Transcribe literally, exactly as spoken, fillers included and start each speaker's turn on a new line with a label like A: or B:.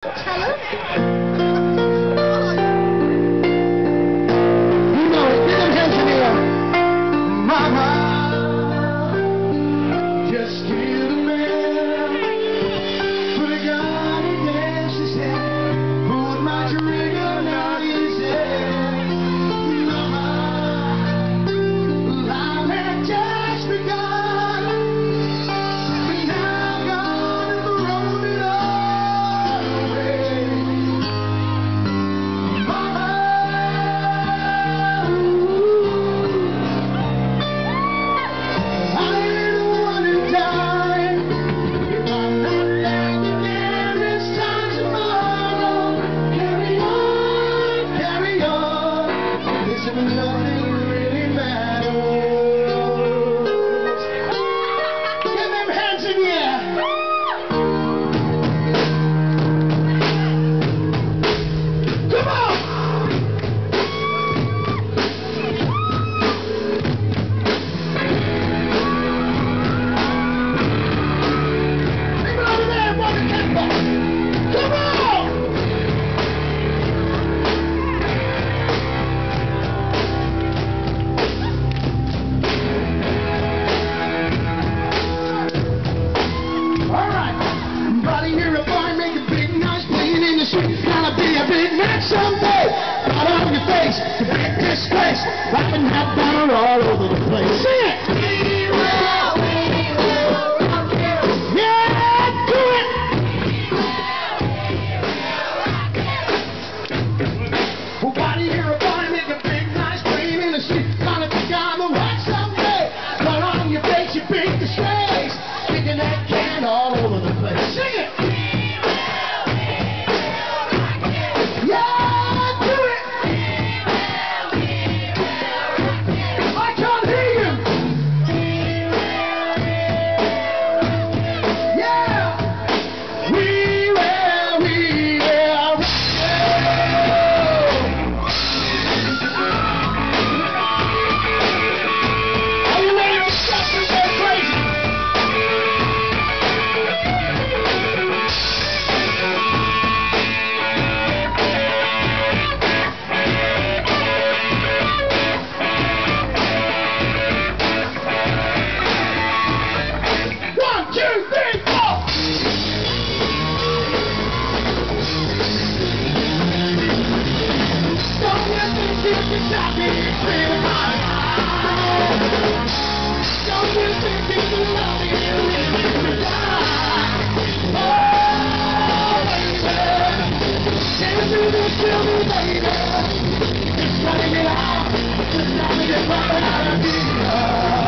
A: Gonna be a big man someday. Right on your face, the big disgrace. Rapping that banner all over the place. Sing it! We will, we will rock you. Yeah, do it! We will, we will rock you. Well, why do you hear a boy make a big nice scream in the street? Gonna be on the right someday. Right on your face, you big disgrace. Kicking that can all over the place. Sing it! Just let me get out, just let me get right out of here.